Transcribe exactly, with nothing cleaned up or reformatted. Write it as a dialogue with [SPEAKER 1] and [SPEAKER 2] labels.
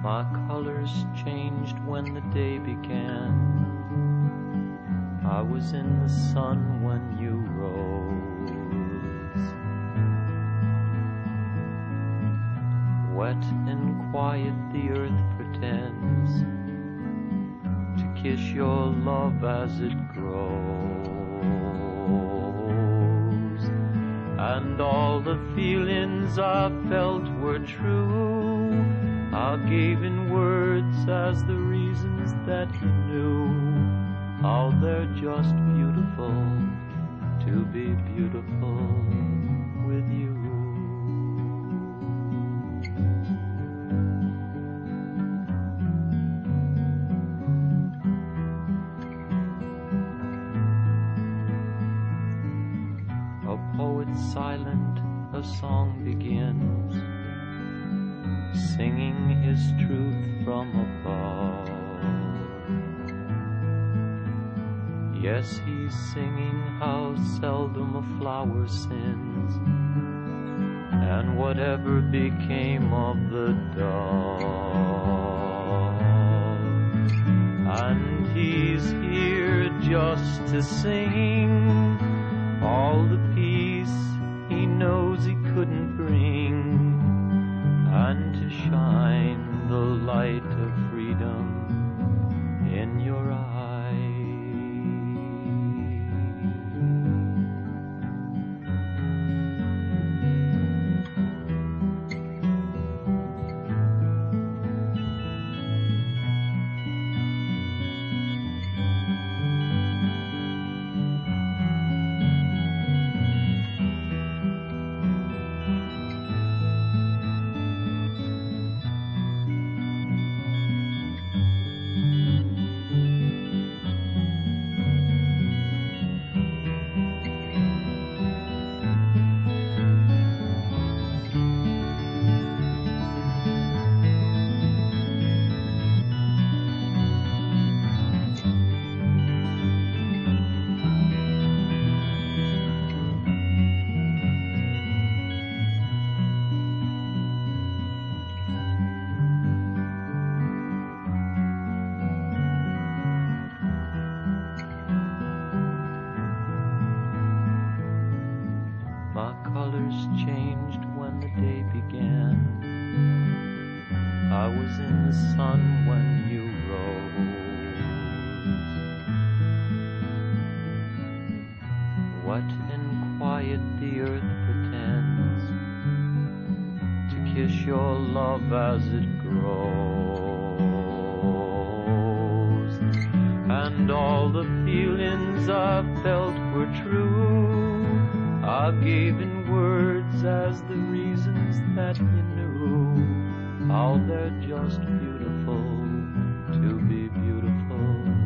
[SPEAKER 1] My colors changed when the day began. I was in the sun when you rose. Wet and quiet the earth pretends to kiss your love as it grows. And all the feelings I felt were true. I gave in words as the reasons that you knew. How they're just beautiful to be beautiful with you. A poet silent, a song begins, singing his truth from above. Yes, he's singing how seldom a flower sins, and whatever became of the dove. And he's here just to sing all the peace he knows he couldn't bring, and to shine the light of freedom in your eyes. My colors changed when the day began. I was in the sun when you rose. Wet and quiet the earth pretends to kiss your love as it grows. And all the feelings I felt were true. I gave in words as the reasons that you knew. How they're just beautiful to be beautiful